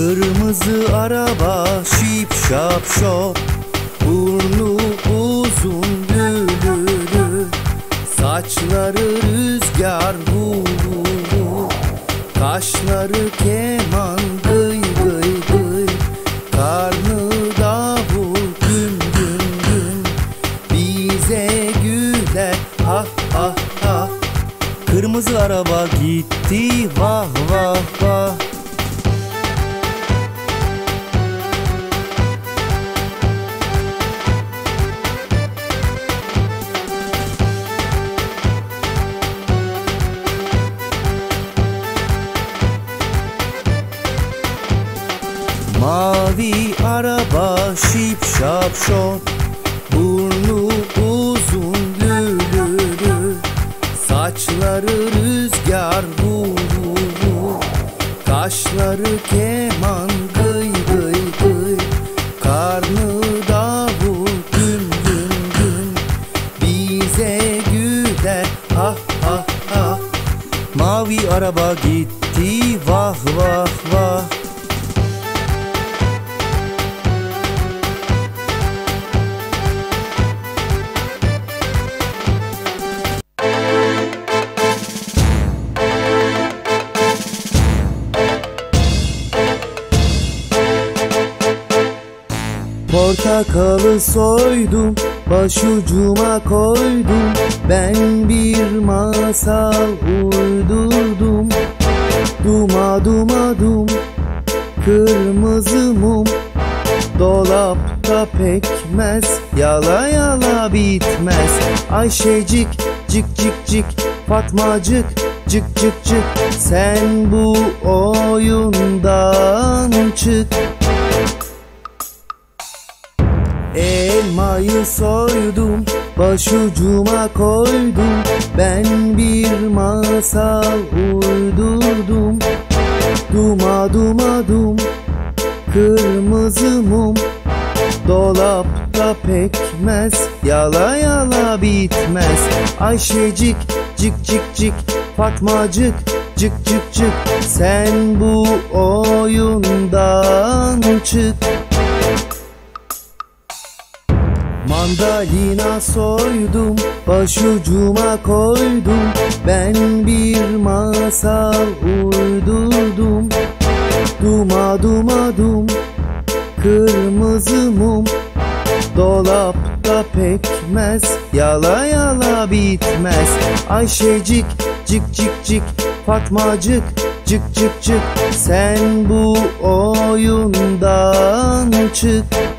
Kırmızı araba şip şap şop, burnu uzun lülülü, saçları rüzgar vu vu vu, kaşları keman gıy gıy gıy, karnı davul güm güm güm, bize güler ha ha ha. Kırmızı araba gitti vah vah vah. Mavi araba şip şap şop, burnu uzun lülülü, saçları rüzgar vu vu vu, kaşları keman gıy gıy gıy, karnı davul güm güm güm, bize güler ha ha ha. Mavi araba gitti vah vah vah. Portakalı soydum, başucuma koydum, ben bir masal uydurdum. Duma duma dum, kırmızı mum, dolapta pekmez, yala yala bitmez. Ayşecik cik cik cik, Fatmacık cık cık cık, sen bu oyundan çık. Elmayı soydum, başucuma koydum, ben bir masal uydurdum. Duma duma dum, kırmızı mum, dolapta pekmez, yala yala bitmez. Ayşecik cik cik cik, Fatmacık cık cık cık, sen bu oyundan çık. Mandalina soydum, başucuma koydum, ben bir masal uydurdum. Duma duma dum, kırmızı mum, dolapta pekmez, yala yala bitmez. Ayşecik cik cik cik, Fatmacık cık cık cık, sen bu oyundan çık.